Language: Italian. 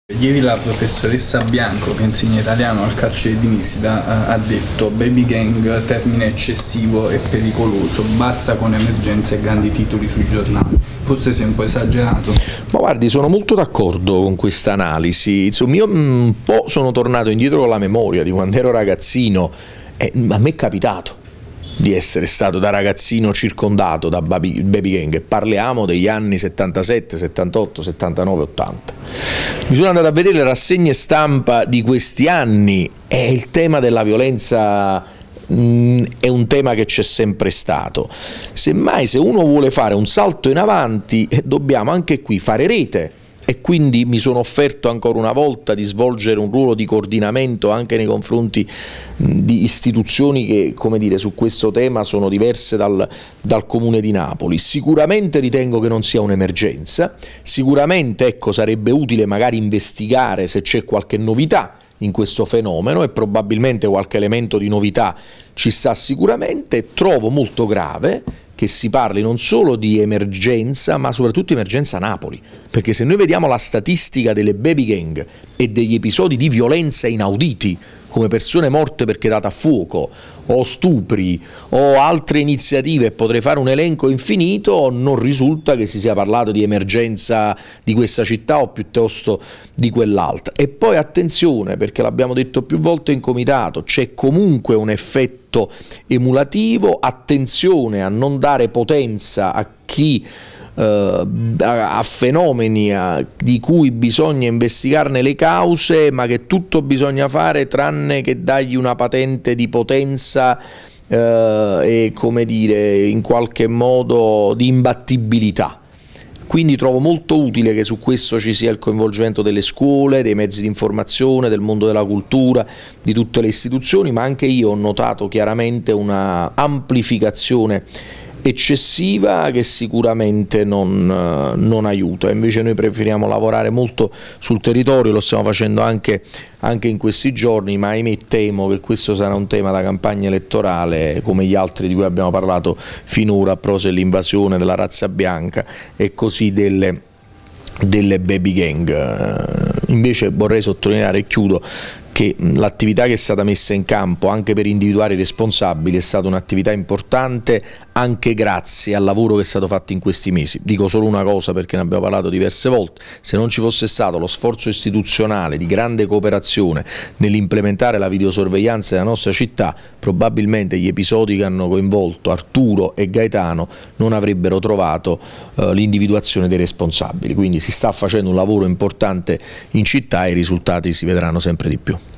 Ieri la professoressa Bianco, che insegna italiano al carcere di Nisida, ha detto baby gang, termine eccessivo e pericoloso, basta con emergenze e grandi titoli sui giornali. Forse sei un po' esagerato. Ma guardi, sono molto d'accordo con questa analisi. Insomma, io un po' sono tornato indietro con la memoria di quando ero ragazzino e a me è capitato di essere stato da ragazzino circondato da baby gang, e parliamo degli anni 77, 78, 79, 80. Mi sono andato a vedere le rassegne stampa di questi anni e il tema della violenza è un tema che c'è sempre stato. Semmai, se uno vuole fare un salto in avanti, dobbiamo anche qui fare rete. E quindi mi sono offerto ancora una volta di svolgere un ruolo di coordinamento anche nei confronti di istituzioni che, come dire, su questo tema sono diverse dal Comune di Napoli. Sicuramente ritengo che non sia un'emergenza, sicuramente ecco, sarebbe utile magari investigare se c'è qualche novità in questo fenomeno, e probabilmente qualche elemento di novità ci sta sicuramente. Trovo molto grave che si parli non solo di emergenza, ma soprattutto emergenza Napoli, perché se noi vediamo la statistica delle baby gang e degli episodi di violenza inauditi, come persone morte perché date a fuoco, o stupri, o altre iniziative, potrei fare un elenco infinito, non risulta che si sia parlato di emergenza di questa città o piuttosto di quell'altra. E poi attenzione, perché l'abbiamo detto più volte in comitato, c'è comunque un effetto emulativo, attenzione a non dare potenza a chi a fenomeni di cui bisogna investigarne le cause, ma che tutto bisogna fare tranne che dargli una patente di potenza e, come dire, in qualche modo di imbattibilità. Quindi trovo molto utile che su questo ci sia il coinvolgimento delle scuole, dei mezzi di informazione, del mondo della cultura, di tutte le istituzioni, ma anche io ho notato chiaramente una amplificazione eccessiva che sicuramente non aiuta. Invece noi preferiamo lavorare molto sul territorio, lo stiamo facendo anche in questi giorni, ma ahimè temo che questo sarà un tema da campagna elettorale come gli altri di cui abbiamo parlato finora, a proposito dell'invasione della razza bianca e così delle baby gang. Invece vorrei sottolineare, e chiudo, che l'attività che è stata messa in campo anche per individuare i responsabili è stata un'attività importante, anche grazie al lavoro che è stato fatto in questi mesi. Dico solo una cosa, perché ne abbiamo parlato diverse volte: se non ci fosse stato lo sforzo istituzionale di grande cooperazione nell'implementare la videosorveglianza nella nostra città, probabilmente gli episodi che hanno coinvolto Arturo e Gaetano non avrebbero trovato l'individuazione dei responsabili. Quindi si sta facendo un lavoro importante in città e i risultati si vedranno sempre di più.